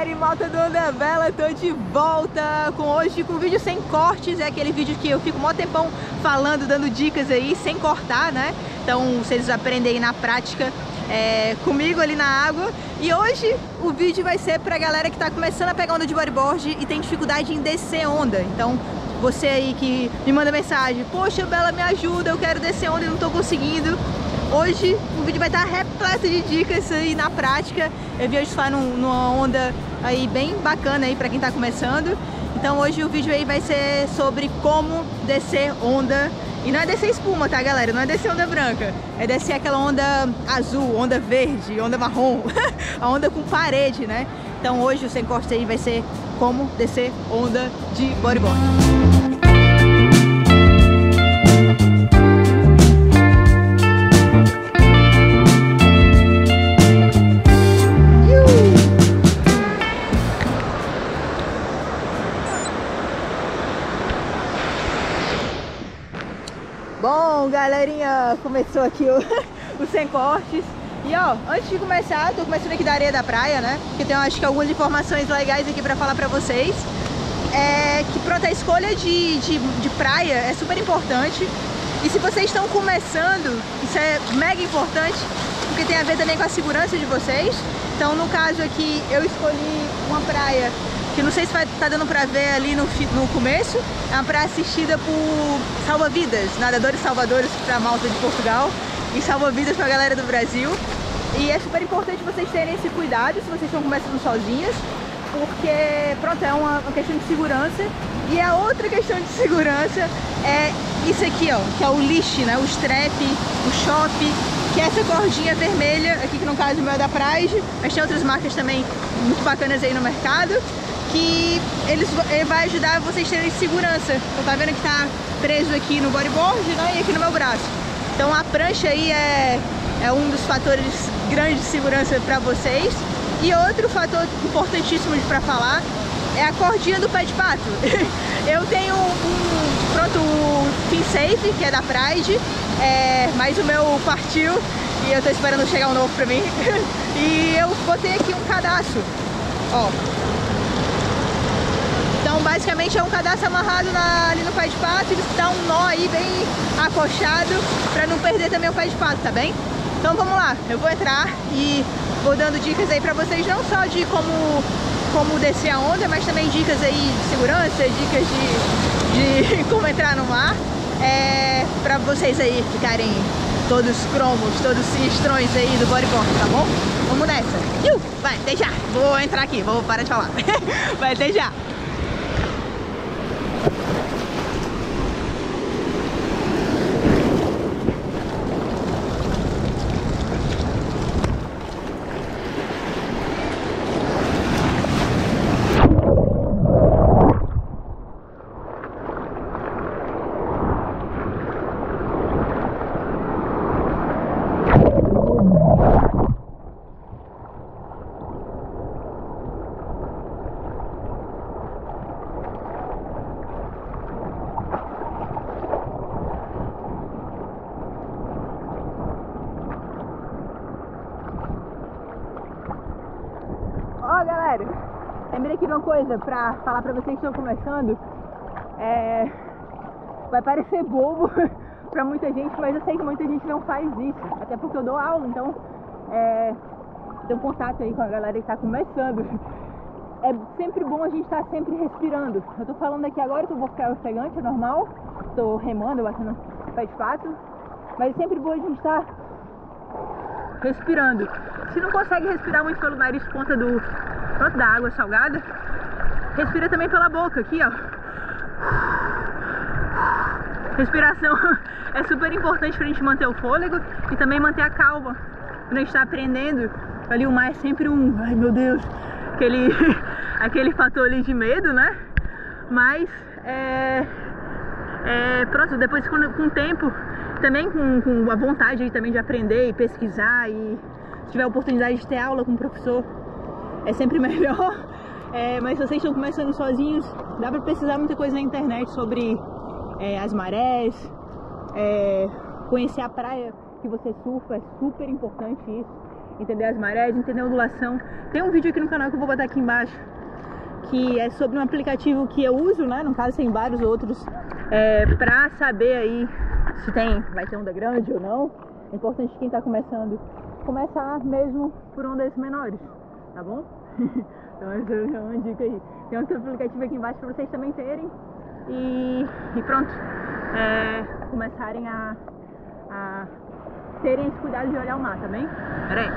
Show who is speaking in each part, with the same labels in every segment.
Speaker 1: galera, malta do Onda Vela, tô de volta hoje com vídeo sem cortes. É aquele vídeo que eu fico mó tempão falando, dando dicas aí, sem cortar, né? Então vocês aprendem aí na prática comigo ali na água. E hoje o vídeo vai ser pra galera que tá começando a pegar onda de bodyboard e tem dificuldade em descer onda. Então você aí que me manda mensagem: poxa Bela, me ajuda, eu quero descer onda e não tô conseguindo. Hoje o vídeo vai estar repleto de dicas aí na prática. Eu vi hoje falar numa onda aí bem bacana aí pra quem tá começando. Então hoje o vídeo aí vai ser sobre como descer onda. E não é descer espuma, tá galera? Não é descer onda branca. É descer aquela onda azul, onda verde, onda marrom. A onda com parede, né? Então hoje o sem corte aí vai ser como descer onda de bodyboard. Bom, galerinha, começou aqui o sem cortes. E ó, antes de começar, tô começando aqui da areia da praia, né? Porque tem, acho que, algumas informações legais aqui pra falar pra vocês. Que pronto, a escolha de praia é super importante. E se vocês estão começando, isso é mega importante, porque tem a ver também com a segurança de vocês. Então, no caso aqui, eu escolhi uma praia que não sei se vai estar dando pra ver ali no começo. É uma praia assistida por salva-vidas, nadadores salvadores pra malta de Portugal e salva-vidas pra galera do Brasil. E é super importante vocês terem esse cuidado se vocês estão começando sozinhas, porque pronto, é uma questão de segurança. E a outra questão de segurança é isso aqui, ó, que é o leash, né? O strap, o chope, que é essa cordinha vermelha aqui, que no caso o meu é da Pride, mas tem outras marcas também muito bacanas aí no mercado, que ele vai ajudar vocês a terem segurança. Então tá vendo que tá preso aqui no bodyboard, né, e aqui no meu braço. Então a prancha aí é um dos fatores grandes de segurança para vocês. E outro fator importantíssimo para falar é a cordinha do pé de pato. Eu tenho pronto, o Fin Safe, que é da Pride, mas o meu partiu e eu tô esperando chegar um novo pra mim. E eu botei aqui um cadastro, ó. Então basicamente é um cadastro amarrado ali no pé de pato, e dá um nó aí bem acochado para não perder também o pé de pato, tá bem? Então vamos lá, eu vou entrar e vou dando dicas aí para vocês, não só de como descer a onda, mas também dicas aí de segurança, dicas de como entrar no mar, para vocês aí ficarem todos cromos, todos sinistrões aí do bodyboard, tá bom? Vamos nessa! Vai, até já! Vou entrar aqui, vou parar de falar. Vai, até já! Ó galera, lembrei aqui de uma coisa pra falar pra vocês que estão começando. Vai parecer bobo pra muita gente, mas eu sei que muita gente não faz isso. Até porque eu dou aula, então tenho contato aí com a galera que tá começando. É sempre bom a gente estar sempre respirando. Eu tô falando aqui agora que eu vou ficar ofegante, é normal. Tô remando, batendo pé de pato. Mas é sempre bom a gente estar respirando. Se não consegue respirar muito pelo nariz por conta da água salgada, respira também pela boca, aqui ó. Respiração é super importante pra gente manter o fôlego e também manter a calma. Quando a gente tá aprendendo, ali o mar é sempre ai meu Deus, aquele fator ali de medo, né? Mas pronto, depois com o tempo, também com a vontade aí também de aprender e pesquisar, e se tiver a oportunidade de ter aula com o professor, é sempre melhor. Mas se vocês estão começando sozinhos, dá pra pesquisar muita coisa na internet sobre as marés, conhecer a praia que você surfa, é super importante isso. entender as marés, entender a ondulação. Tem um vídeo aqui no canal que eu vou botar aqui embaixo, que é sobre um aplicativo que eu uso, né? No caso tem vários outros, pra saber aí se vai ter onda grande ou não. É importante quem tá começando começar mesmo por ondas menores, tá bom? Então essa é uma dica aí. Tem outro aplicativo aqui embaixo pra vocês também terem e pronto, começarem a terem esse cuidado de olhar o mar, tá bem? Pera aí.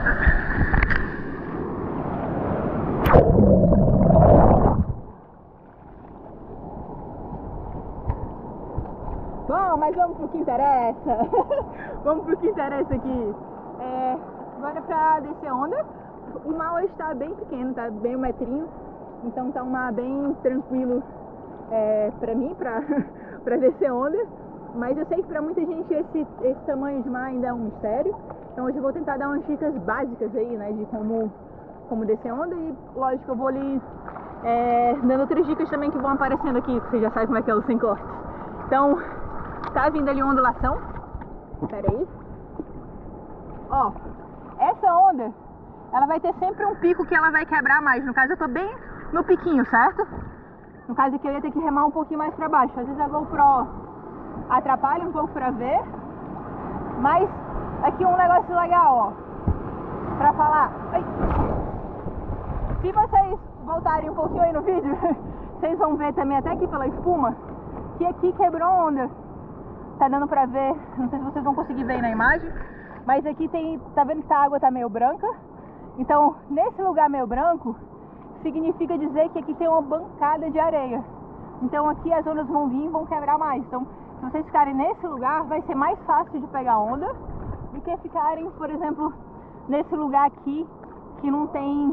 Speaker 1: Bom, mas vamos pro que interessa. Vamos pro que interessa aqui. Agora pra descer onda. O mar hoje tá bem pequeno, tá bem 1 metrinho. Então tá um mar bem tranquilo pra mim, pra descer onda. Mas eu sei que pra muita gente esse tamanho de mar ainda é um mistério. Então hoje eu vou tentar dar umas dicas básicas aí, né, de como descer onda. E lógico, eu vou ali dando outras dicas também que vão aparecendo aqui, que você já sabe como é que é o sem corte. Então, tá vindo ali uma ondulação. Pera aí. Ó, essa onda, ela vai ter sempre um pico que ela vai quebrar mais. No caso, eu tô bem no piquinho, certo? No caso aqui eu ia ter que remar um pouquinho mais pra baixo. Às vezes a GoPro atrapalha um pouco pra ver. Mas aqui um negócio legal, ó, pra falar. Ai. Se vocês voltarem um pouquinho aí no vídeo, vocês vão ver também até aqui pela espuma que aqui quebrou onda. Tá dando pra ver, não sei se vocês vão conseguir ver aí na imagem, mas aqui tá vendo que a água tá meio branca. Então, nesse lugar meio branco, significa dizer que aqui tem uma bancada de areia. Então aqui as ondas vão vir e vão quebrar mais. Então, se vocês ficarem nesse lugar, vai ser mais fácil de pegar onda do que ficarem, por exemplo, nesse lugar aqui, que não tem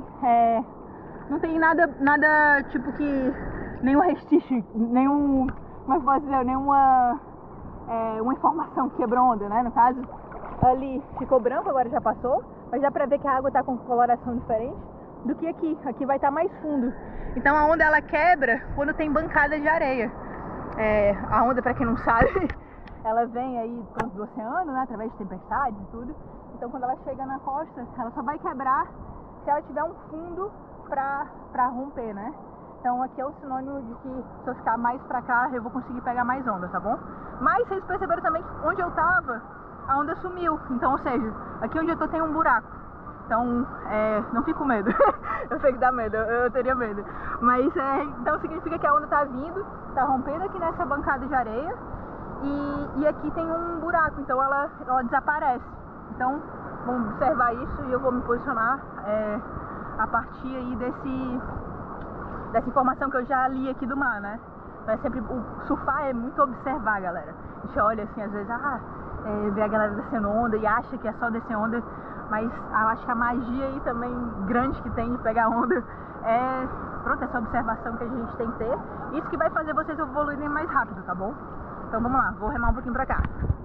Speaker 1: nada tipo que nenhum restício, nenhum, como é que eu posso dizer, nenhuma uma informação que quebrou onda, né? No caso, ali ficou branco, agora já passou, mas dá pra ver que a água tá com coloração diferente do que aqui. Aqui vai estar mais fundo. Então a onda ela quebra quando tem bancada de areia. A onda, pra quem não sabe, ela vem aí do oceano, né? Através de tempestades e tudo. Então quando ela chega na costa, ela só vai quebrar se ela tiver um fundo pra romper, né? Então aqui é o sinônimo de que se eu ficar mais pra cá, eu vou conseguir pegar mais onda, tá bom? Mas vocês perceberam também que onde eu tava, a onda sumiu. Então, ou seja, aqui onde eu tô tem um buraco. Então, não fico com medo. Eu sei que dá medo, eu teria medo. Mas, então significa que a onda tá vindo, tá rompendo aqui nessa bancada de areia. E aqui tem um buraco, então ela desaparece. Então, vamos observar isso e eu vou me posicionar a partir aí dessa informação que eu já li aqui do mar, né? Mas sempre, surfar é muito observar, galera. A gente olha assim, às vezes, vê a galera descendo onda e acha que é só descer onda, mas eu acho que a magia aí também grande que tem de pegar onda pronto, essa observação que a gente tem que ter. Isso que vai fazer vocês evoluírem mais rápido, tá bom? Então vamos lá, vou remar um pouquinho pra cá.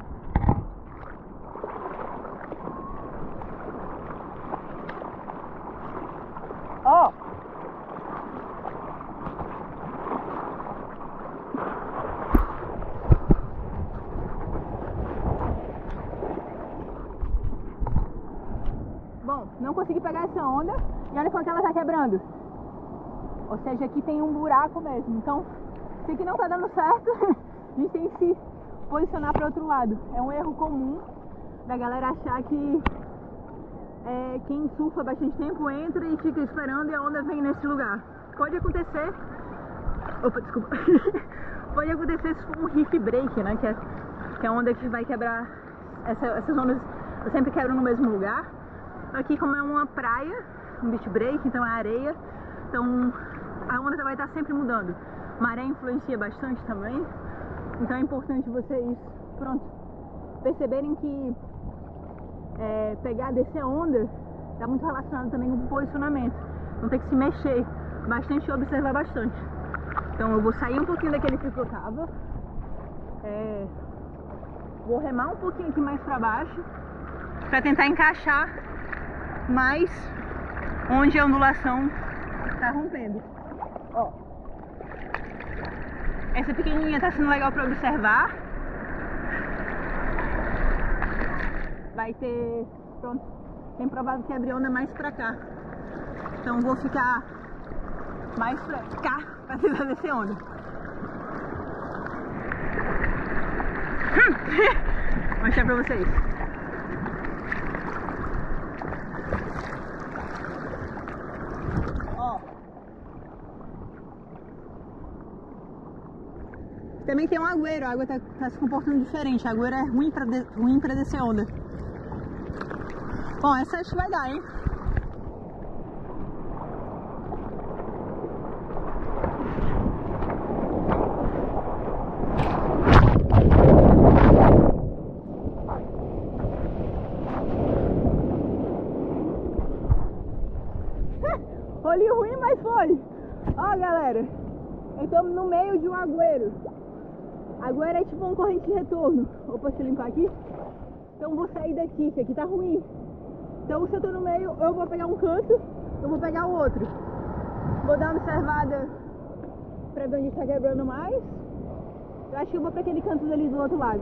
Speaker 1: Ó! Bom, não consegui pegar essa onda e olha quanto ela tá quebrando. Ou seja, aqui tem um buraco mesmo. Então, se aqui não tá dando certo, a gente tem que se posicionar para outro lado. É um erro comum da galera achar que quem surfa bastante tempo entra e fica esperando e a onda vem nesse lugar. Pode acontecer... Opa, desculpa. Pode acontecer se for um reef break, né? Que é a onda que vai quebrar... Essas ondas sempre quebram no mesmo lugar. Aqui, como é uma praia, um beach break, então é areia, então a onda vai estar sempre mudando. Maré influencia bastante também, então é importante vocês, perceberem que descer onda está muito relacionado também com o posicionamento. Então tem que se mexer bastante e observar bastante. Então eu vou sair um pouquinho daquele pico que eu tava, vou remar um pouquinho aqui mais para baixo para tentar encaixar mais onde a ondulação está rompendo. Ó, essa pequenininha está sendo legal para observar. Vai ter, bem provável que abre onda mais pra cá. Então vou ficar mais pra cá pra tentar descer onda. Vou mostrar pra vocês. Ó. Também tem um agüero, a água tá se comportando diferente. A agüero é ruim pra descer onda. Bom, essa acho que vai dar, hein? Olhinho ruim, mas foi. Ó, galera, estamos no meio de um agüero. Agüero é tipo uma corrente de retorno. Opa, deixa eu limpar aqui. Então vou sair daqui, que aqui tá ruim. Então se eu tô no meio, eu vou pegar um canto, eu vou pegar o outro. Vou dar uma observada pra ver onde tá quebrando mais. Eu acho que eu vou pra aquele canto ali do outro lado.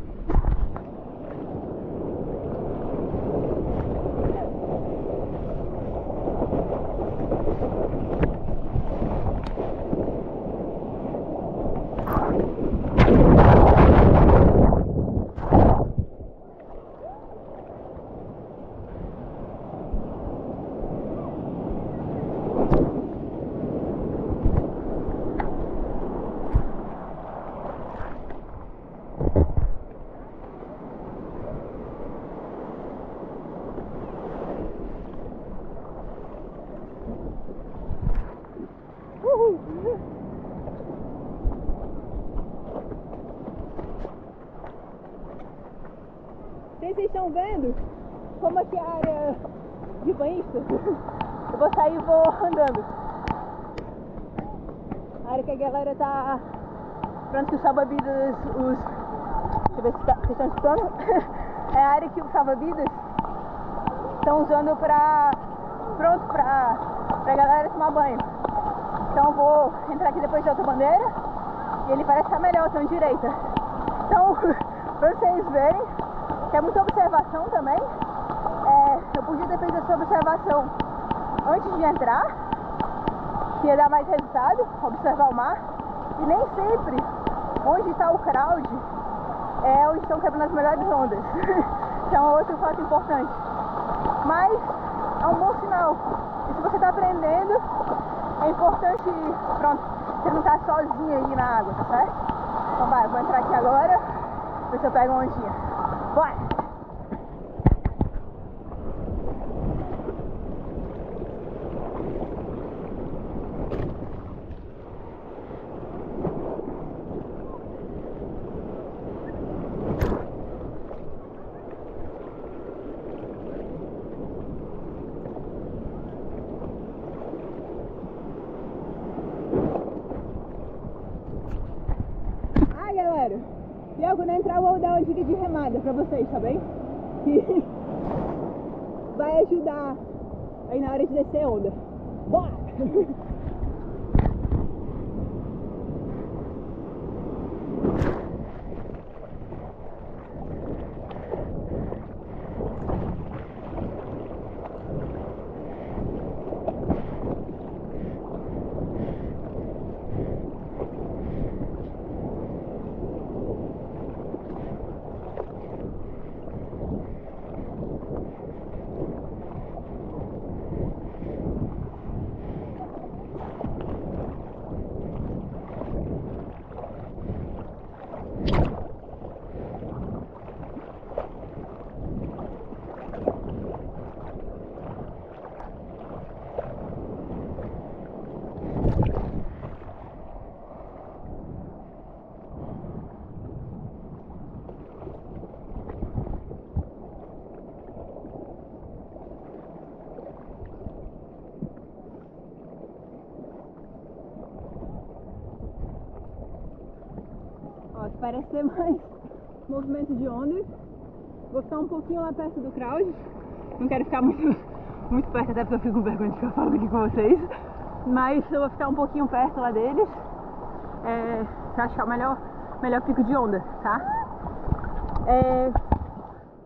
Speaker 1: Vocês estão vendo como aqui é a área de banhistas? Eu vou sair e vou andando. A área que a galera tá pronto, que os salva-vidas, deixa eu ver se vocês estão escutando. É a área que os salva-vidas estão usando pra galera tomar banho. Então eu vou entrar aqui depois de outra bandeira e ele parece estar melhor, tão direita. Então, pra vocês verem que é muita observação também, eu podia ter feito essa observação antes de entrar, que ia dar mais resultado, observar o mar, e nem sempre onde está o crowd é onde estão quebrando as melhores ondas. Então é outro fato importante. Mas é um bom sinal. E se você está aprendendo, é importante, pronto, você não tá sozinho aí na água, tá certo? Então vai, vou entrar aqui agora, ver se eu pego uma ondinha. Bora! Galera, e eu quando entrar eu vou dar uma dica de remada pra vocês, tá bem? Que vai ajudar aí na hora de descer onda. Bora! Parece ter mais movimento de onda. Vou ficar um pouquinho lá perto do crowd. Não quero ficar muito perto, até porque eu fico com vergonha de ficar falando aqui com vocês. Mas eu vou ficar um pouquinho perto lá deles pra achar o melhor pico de onda, tá?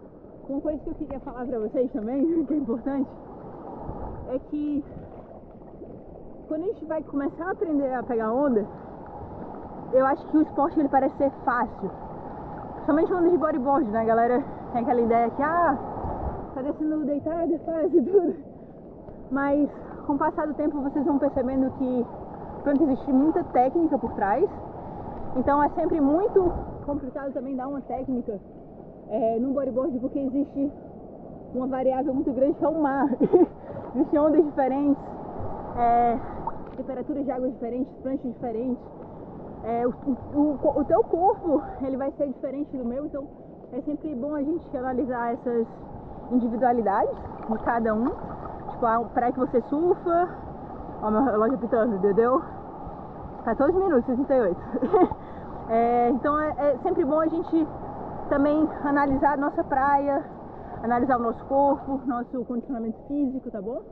Speaker 1: uma coisa que eu queria falar pra vocês também, que é importante, é que quando a gente vai começar a aprender a pegar onda, eu acho que o esporte ele parece ser fácil. Principalmente onda de bodyboard, né? A galera tem aquela ideia que, tá descendo deitado, é fácil tudo. Mas com o passar do tempo vocês vão percebendo que, pronto, existe muita técnica por trás. Então é sempre muito complicado também dar uma técnica no bodyboard, porque existe uma variável muito grande que é o mar. Existem ondas diferentes, temperaturas de água diferentes, pranchas diferentes. O teu corpo ele vai ser diferente do meu, então é sempre bom a gente analisar essas individualidades de cada um. Tipo, a praia que você surfa, ó, meu relógio apitando, entendeu? 14 minutos, 68. Então é sempre bom a gente também analisar a nossa praia, analisar o nosso corpo, nosso condicionamento físico, tá bom?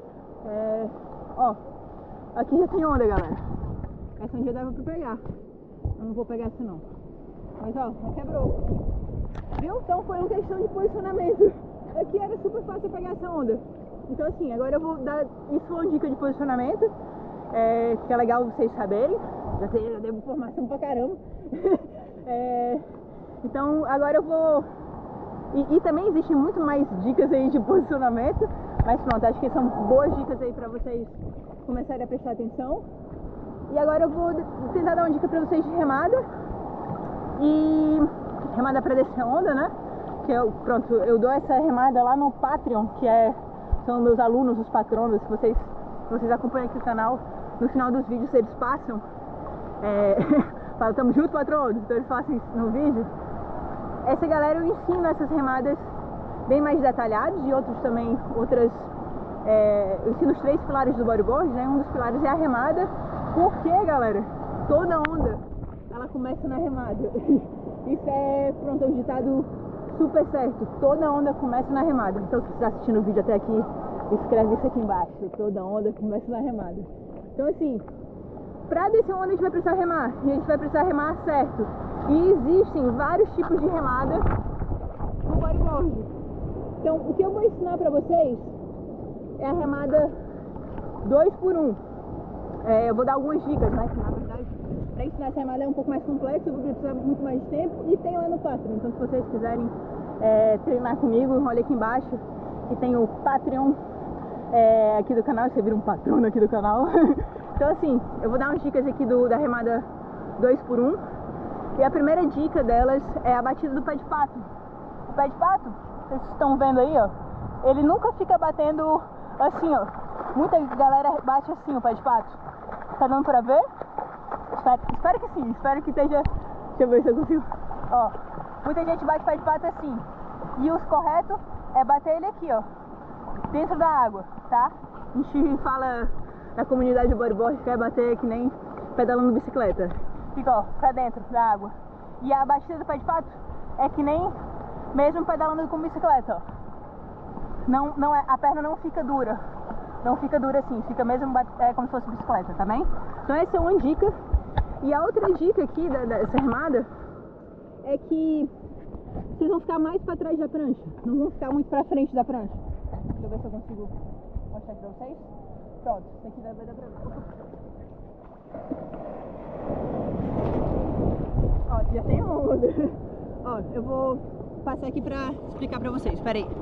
Speaker 1: Ó, aqui já tem onda, galera. Essa um dia dava pra pegar. Eu não vou pegar essa não. Mas ó, já quebrou. Viu? Então foi uma questão de posicionamento. Aqui era super fácil pegar essa onda. Então assim, agora eu vou dar isso uma dica de posicionamento, que é legal vocês saberem. Já devo informação pra caramba. Então agora eu vou... E também existem muito mais dicas aí de posicionamento. Mas pronto, acho que são boas dicas aí pra vocês começarem a prestar atenção. E agora eu vou tentar dar uma dica pra vocês de remada. E remada pra descer onda, né? Que eu dou essa remada lá no Patreon, que são meus alunos, os patronos. Se vocês acompanham aqui o canal, no final dos vídeos eles passam. Falam, tamo junto, patronos. Então eles passam isso no vídeo. Essa galera eu ensino essas remadas bem mais detalhadas e eu ensino os 3 pilares do bodyboard, né? Um dos pilares é a remada. Porque, galera, toda onda ela começa na remada. Isso é, pronto, um ditado super certo. Toda onda começa na remada. Então, se você está assistindo o vídeo até aqui, escreve isso aqui embaixo. Toda onda começa na remada. Então, assim, pra descer onda a gente vai precisar remar. E a gente vai precisar remar certo. E existem vários tipos de remada no bodyboard. Então, o que eu vou ensinar pra vocês é a remada 2x1. Eu vou dar algumas dicas, né? Que na verdade, para ensinar essa remada é um pouco mais complexo, eu vou precisar muito mais de tempo. E tem lá no Patreon. Então, se vocês quiserem treinar comigo, olha aqui embaixo. E tem o Patreon aqui do canal. Você vira um patrono aqui do canal. Então, assim, eu vou dar umas dicas aqui da remada 2x1. E a primeira dica delas é a batida do pé de pato. O pé de pato, vocês estão vendo aí, ó. Ele nunca fica batendo assim, ó. Muita galera bate assim o pé de pato. Tá dando pra ver? Espero que sim, espero que esteja... Deixa eu ver se eu consigo. Ó, muita gente bate o pé de pato assim. E o correto é bater ele aqui, ó, dentro da água, tá? A gente fala na comunidade de bodyboard que é bater que nem pedalando bicicleta. Fica, ó, pra dentro da água. E a batida do pé de pato é que nem mesmo pedalando com bicicleta, ó. A perna não fica dura. Não fica dura assim, fica mesmo como se fosse bicicleta, tá bem? Então essa é uma dica. E a outra dica aqui dessa remada é que vocês vão ficar mais pra trás da prancha. Não vão ficar muito pra frente da prancha. Deixa eu ver se eu consigo mostrar aqui pra vocês. Pronto, isso aqui vai dar pra ver. Ó, já tem onda. Ó, eu vou passar aqui pra explicar pra vocês, espera aí.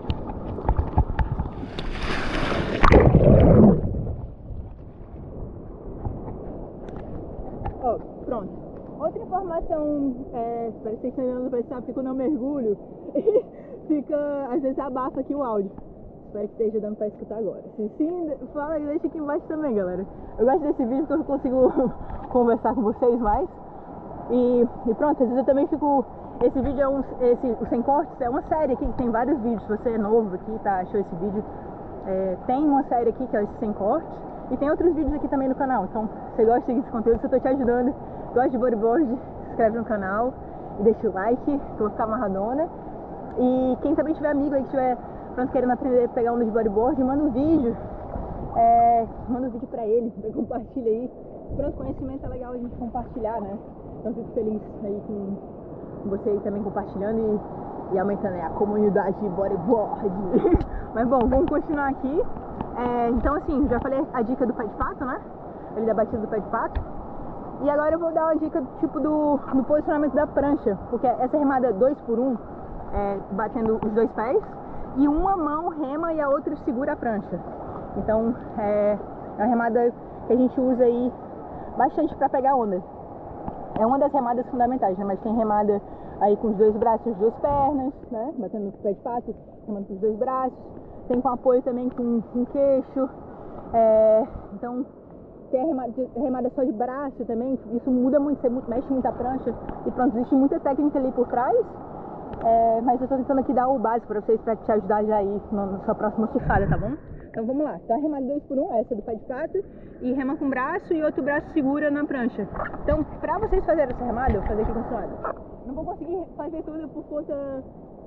Speaker 1: Ó, pronto. Outra informação, espero que vocês estão olhando pra saber, porque quando eu mergulho, às vezes abafa aqui o áudio. Espero que esteja dando pra escutar agora. Se sim, fala e deixa aqui embaixo também, galera. Eu gosto desse vídeo porque eu consigo conversar com vocês mais. E pronto, às vezes eu também fico... Esse vídeo o Sem Cortes é uma série aqui que tem vários vídeos. Se você é novo aqui, tá, achou esse vídeo, tem uma série aqui que é esse Sem Cortes. E tem outros vídeos aqui também no canal. Então, se você gosta desse conteúdo, se eu tô te ajudando, gosta de bodyboard, se inscreve no canal e deixa o like, que eu vou ficar amarradona. E quem também tiver amigo aí que estiver querendo aprender a pegar onda de bodyboard, manda um vídeo. Manda um vídeo pra ele, compartilha aí. Pronto, conhecimento é legal a gente compartilhar, né? Então eu fico feliz aí com você aí também compartilhando e aumentando aí a comunidade de bodyboard. Mas bom, vamos continuar aqui. Então assim, já falei a dica do pé de pato, né? Ali da batida do pé de pato. E agora eu vou dar uma dica tipo do posicionamento da prancha, porque essa remada 2x1, batendo os dois pés, e uma mão rema e a outra segura a prancha. Então é uma remada que a gente usa aí bastante para pegar onda. É uma das remadas fundamentais, né? Mas tem remada aí com os dois braços e as duas pernas, né? Batendo no pé de pato, remando com os dois braços. Tem com apoio também com queixo. Então tem a remada só de braço também. Isso muda muito, você mexe muito a prancha. E pronto, existe muita técnica ali por trás. Mas eu tô tentando aqui dar o básico pra vocês, pra te ajudar já aí na sua próxima surfada, tá bom? Então vamos lá. Então a remada 2x1, essa do pé de pato. E rema com o braço e outro braço segura na prancha. Então pra vocês fazerem essa remada, eu vou fazer aqui com esse lado. Não vou conseguir fazer tudo por conta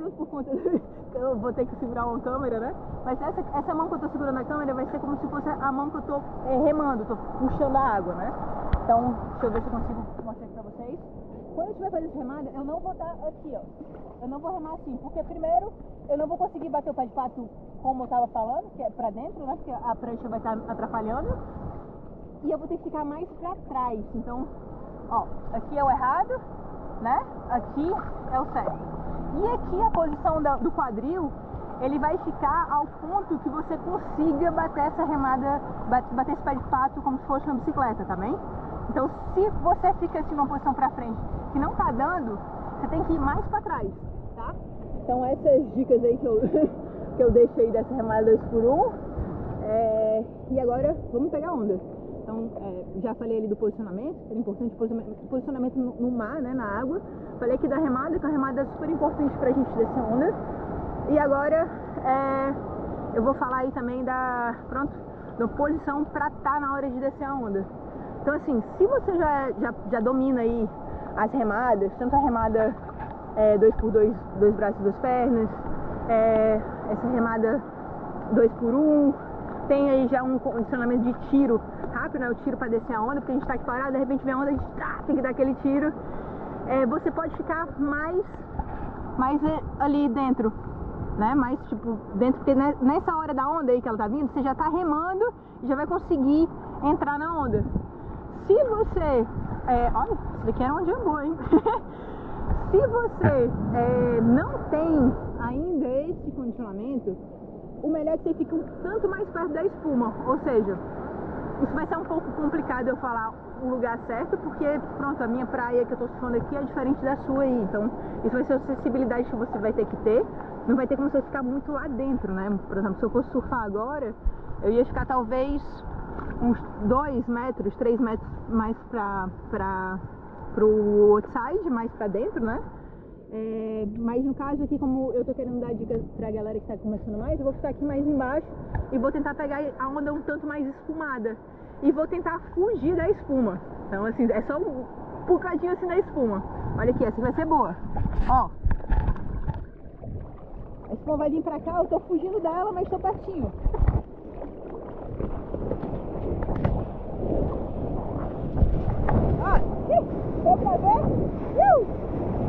Speaker 1: eu vou ter que segurar uma câmera, né? Mas essa mão que eu tô segurando a câmera vai ser como se fosse a mão que eu tô remando, tô puxando a água, né? Então, deixa eu ver se eu consigo mostrar aqui pra vocês. Quando eu estiver fazendo essa remada, eu não vou estar aqui, ó. Eu não vou remar assim, porque primeiro eu não vou conseguir bater o pé de pato como eu tava falando, que é pra dentro, né? Porque a prancha vai estar atrapalhando. E eu vou ter que ficar mais pra trás. Então, ó, aqui é o errado, né? Aqui é o certo. E aqui a posição do quadril, ele vai ficar ao ponto que você consiga bater essa remada, bater esse pé de pato como se fosse uma bicicleta, tá bem? Então se você fica assim numa posição pra frente que não tá dando, você tem que ir mais pra trás, tá? Então essas dicas aí que eu deixo aí dessa remada 2x1. E agora vamos pegar onda. Então, já falei ali do posicionamento, que é importante, posicionamento no mar, né, na água. Falei aqui da remada, que é uma remada super importante pra gente descer onda. E agora, eu vou falar aí também da posição pra estar na hora de descer a onda. Então, assim, se você já domina aí as remadas, tanto a remada 2x2, dois braços e duas pernas, essa remada 2x1, tem aí já um condicionamento de tiro rápido, né? O tiro para descer a onda, porque a gente tá aqui parado, de repente vem a onda, a gente tem que dar aquele tiro. Você pode ficar mais ali dentro, né? Mais tipo dentro, porque nessa hora da onda aí que ela tá vindo, você já tá remando e já vai conseguir entrar na onda. Se você, olha, isso daqui era uma ondinha boa, hein? Se você não tem ainda esse condicionamento, o melhor é que você fique um tanto mais perto da espuma, ou seja, isso vai ser um pouco complicado eu falar o lugar certo, porque pronto, a minha praia que eu tô surfando aqui é diferente da sua aí, então isso vai ser a acessibilidade que você vai ter que ter, não vai ter como você ficar muito lá dentro, né? Por exemplo, se eu fosse surfar agora, eu ia ficar talvez uns 2 metros, 3 metros mais pro outside, mais pra dentro, né? Mas no caso aqui, como eu tô querendo dar dicas pra galera que tá começando mais, eu vou ficar aqui mais embaixo e vou tentar pegar a onda um tanto mais espumada e vou tentar fugir da espuma. Então assim, é só um bocadinho assim da espuma. Olha aqui, essa vai ser boa. Ó, a espuma vai vir pra cá, eu tô fugindo dela, mas tô pertinho. Ó, deu pra ver?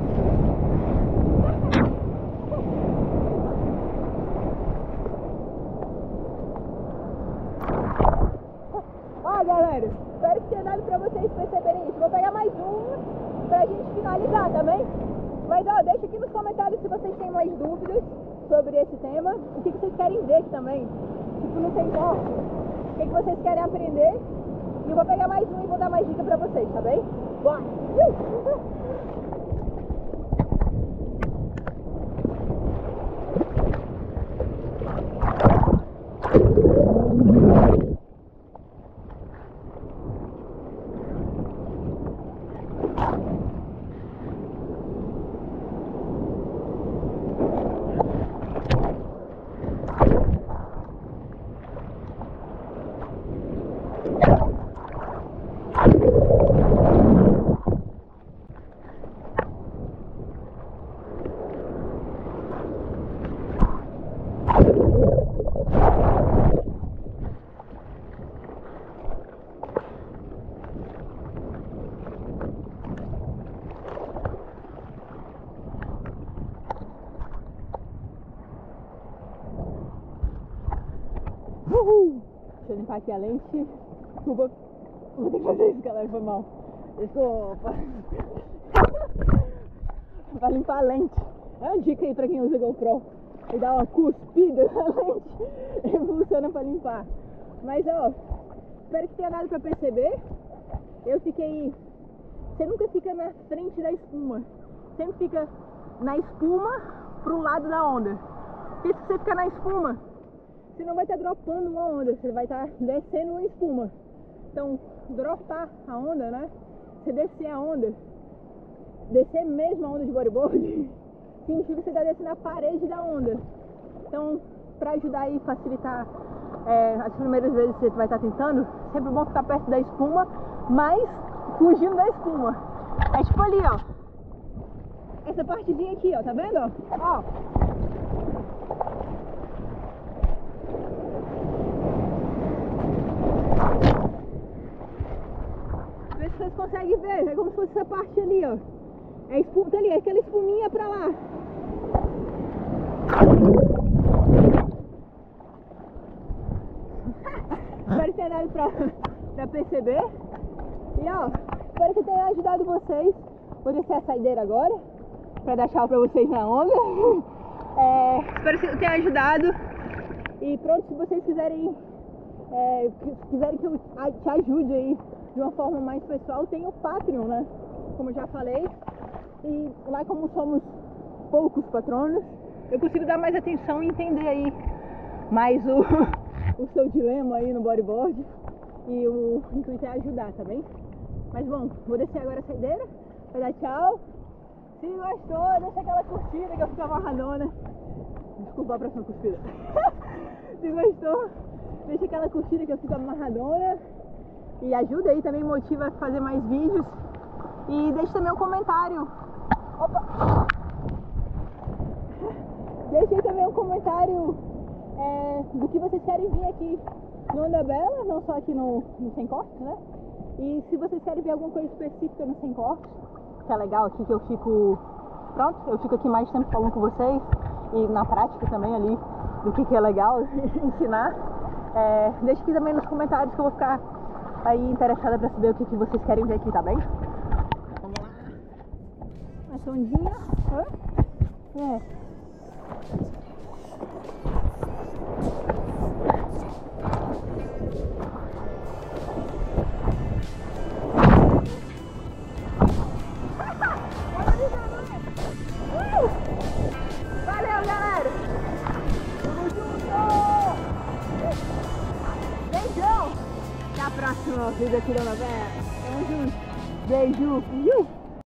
Speaker 1: Ó, galera, espero que tenha dado pra vocês perceberem isso. Vou pegar mais um pra gente finalizar, tá bem? Mas ó, deixa aqui nos comentários se vocês têm mais dúvidas sobre esse tema. O que vocês querem ver aqui também. Tipo, não tem como. O que vocês querem aprender. E eu vou pegar mais um e vou dar mais dicas pra vocês, tá bem? Bora! limpar aqui a lente. Desculpa. Vou ter que fazer isso, galera, foi mal. Desculpa. Pra limpar a lente. É uma dica aí pra quem usa GoPro. E dá uma cuspida na lente. E funciona pra limpar. Mas ó, espero que tenha dado pra perceber. Eu fiquei... Você nunca fica na frente da espuma. Sempre fica na espuma pro lado da onda. Porque se você ficar na espuma, você não vai estar dropando uma onda. Você vai estar descendo uma espuma. Então, dropar a onda, né? Você descer a onda, descer mesmo a onda de bodyboard, significa que você está descendo a parede da onda. Então, para ajudar aí, facilitar as primeiras vezes que você vai estar tentando, sempre bom ficar perto da espuma, mas fugindo da espuma. É tipo ali, ó. Essa partezinha aqui, ó, tá vendo? Ó. Vê se vocês conseguem ver, é como se fosse essa parte ali, ó. É espuma, tá ali, é aquela espuminha pra lá. Espero que tenha dado pra perceber. E ó, espero que tenha ajudado vocês. Vou descer a saideira agora, pra dar tchau pra vocês na onda. Espero que tenha ajudado. E pronto, se vocês quiserem que eu te ajude aí de uma forma mais pessoal, tem o Patreon, né? Como eu já falei. E lá, como somos poucos patronos, eu consigo dar mais atenção e entender aí mais o seu dilema aí no bodyboard. E o intuito é ajudar, tá bem? Mas bom, vou descer agora a saideira, vai dar tchau. Se gostou, deixa aquela curtida que eu fico amarradona. Desculpa a próxima cuspida. Se gostou, deixa aquela curtida que eu fico amarradona. E ajuda aí, também motiva a fazer mais vídeos. E deixa também um comentário. Opa! Deixa aí também um comentário do que vocês querem vir aqui no Onda Bela, não só aqui no Sem Cortes, né? E se vocês querem ver alguma coisa específica no Sem Cortes, que é legal aqui, que eu fico... Pronto, eu fico aqui mais tempo falando com vocês. E na prática também ali, do que é legal ensinar. Deixa aqui também nos comentários que eu vou ficar aí interessada pra saber o que vocês querem ver aqui, tá bem? Vamos lá. Uma sondinha. Valeu, galera! Tamo junto! Beijão! Até a próxima vídeo aqui da novela. Tamo junto! Beijo!